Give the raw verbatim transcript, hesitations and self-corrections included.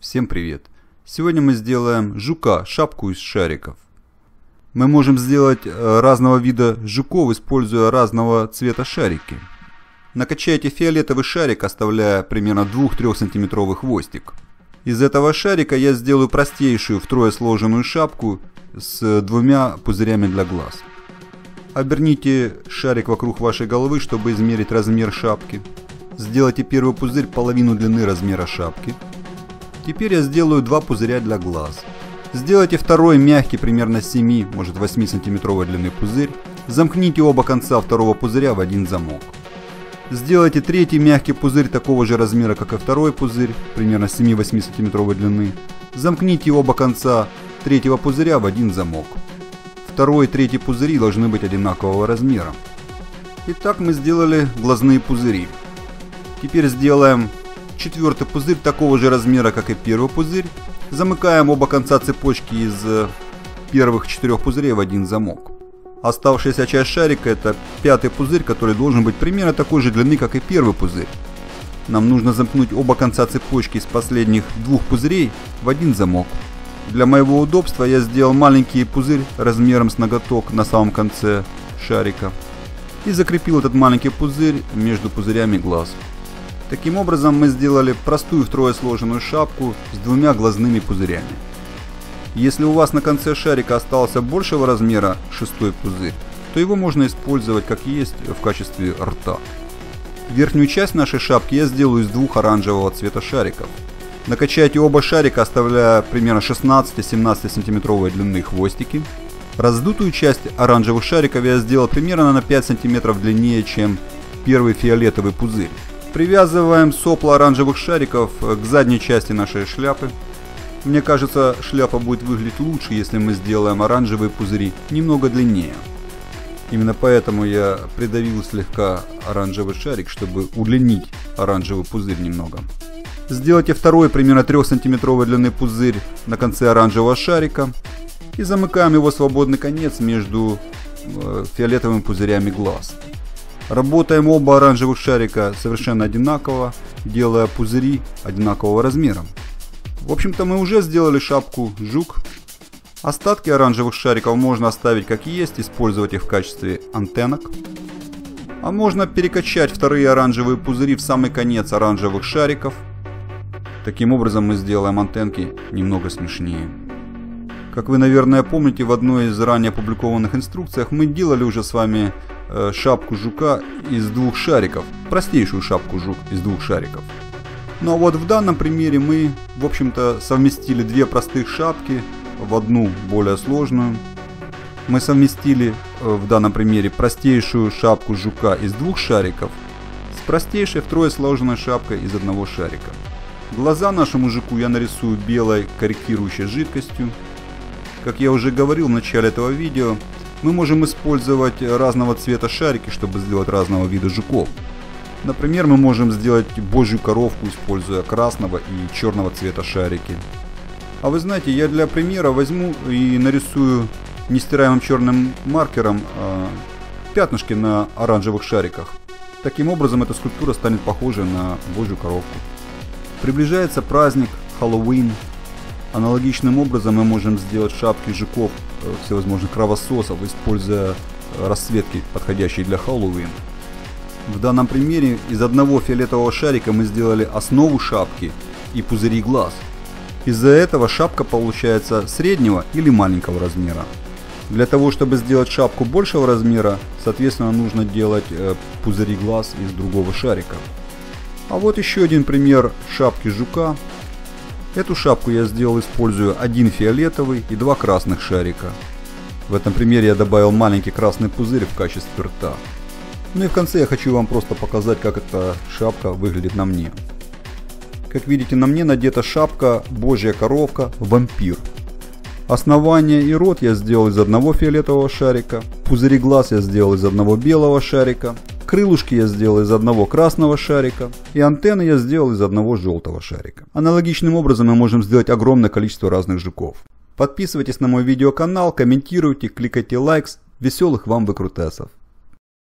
Всем привет! Сегодня мы сделаем жука, шапку из шариков. Мы можем сделать разного вида жуков, используя разного цвета шарики. Накачайте фиолетовый шарик, оставляя примерно два-три сантиметровый хвостик. Из этого шарика я сделаю простейшую втрое сложенную шапку с двумя пузырями для глаз. Оберните шарик вокруг вашей головы, чтобы измерить размер шапки. Сделайте первый пузырь половину длины размера шапки. Теперь я сделаю два пузыря для глаз. Сделайте второй мягкий, примерно семь, может восемь сантиметровой длины пузырь. Замкните оба конца второго пузыря в один замок. Сделайте третий мягкий пузырь такого же размера, как и второй пузырь, примерно семь-восемь сантиметровой длины. Замкните оба конца третьего пузыря в один замок. Второй и третий пузыри должны быть одинакового размера. Итак, мы сделали глазные пузыри. Теперь сделаем четвертый пузырь такого же размера, как и первый пузырь. Замыкаем оба конца цепочки из первых четырех пузырей в один замок. Оставшаяся часть шарика — это пятый пузырь, который должен быть примерно такой же длины, как и первый пузырь. Нам нужно замкнуть оба конца цепочки из последних двух пузырей в один замок. Для моего удобства я сделал маленький пузырь размером с ноготок на самом конце шарика и закрепил этот маленький пузырь между пузырями глаз. Таким образом мы сделали простую втрое сложенную шапку с двумя глазными пузырями. Если у вас на конце шарика остался большего размера шестой пузырь, то его можно использовать как есть в качестве рта. Верхнюю часть нашей шапки я сделаю из двух оранжевого цвета шариков. Накачайте оба шарика, оставляя примерно шестнадцать-семнадцать сантиметровой длины хвостики. Раздутую часть оранжевых шариков я сделал примерно на пять сантиметров длиннее, чем первый фиолетовый пузырь. Привязываем сопла оранжевых шариков к задней части нашей шляпы. Мне кажется, шляпа будет выглядеть лучше, если мы сделаем оранжевые пузыри немного длиннее. Именно поэтому я придавил слегка оранжевый шарик, чтобы удлинить оранжевый пузырь немного. Сделайте второй примерно трёхсантиметровой длины пузырь на конце оранжевого шарика и замыкаем его свободный конец между фиолетовыми пузырями глаз. Работаем оба оранжевых шарика совершенно одинаково, делая пузыри одинакового размера. В общем-то, мы уже сделали шапку жук. Остатки оранжевых шариков можно оставить как есть, использовать их в качестве антеннок. А можно перекачать вторые оранжевые пузыри в самый конец оранжевых шариков. Таким образом мы сделаем антенки немного смешнее. Как вы, наверное, помните, в одной из ранее опубликованных инструкциях мы делали уже с вами э, шапку жука из двух шариков. Простейшую шапку жук из двух шариков. Ну а вот в данном примере мы, в общем-то, совместили две простых шапки в одну более сложную. Мы совместили э, в данном примере простейшую шапку жука из двух шариков с простейшей втрое сложенной шапкой из одного шарика. Глаза нашему жуку я нарисую белой корректирующей жидкостью. Как я уже говорил в начале этого видео, мы можем использовать разного цвета шарики, чтобы сделать разного вида жуков. Например, мы можем сделать божью коровку, используя красного и черного цвета шарики. А вы знаете, я для примера возьму и нарисую нестираемым черным маркером э, пятнышки на оранжевых шариках. Таким образом эта скульптура станет похожей на божью коровку. Приближается праздник Хэллоуин. Аналогичным образом мы можем сделать шапки жуков всевозможных кровососов, используя расцветки, подходящие для Хэллоуина. В данном примере из одного фиолетового шарика мы сделали основу шапки и пузыри глаз. Из-за этого шапка получается среднего или маленького размера. Для того, чтобы сделать шапку большего размера, соответственно, нужно делать пузыри глаз из другого шарика. А вот еще один пример шапки жука. Эту шапку я сделал, используя один фиолетовый и два красных шарика. В этом примере я добавил маленький красный пузырь в качестве рта. Ну и в конце я хочу вам просто показать, как эта шапка выглядит на мне. Как видите, на мне надета шапка божья коровка вампир. Основание и рот я сделал из одного фиолетового шарика. Пузыри глаз я сделал из одного белого шарика. Крылышки я сделал из одного красного шарика. И антенны я сделал из одного желтого шарика. Аналогичным образом мы можем сделать огромное количество разных жуков. Подписывайтесь на мой видеоканал, комментируйте, кликайте лайк. Веселых вам выкрутасов!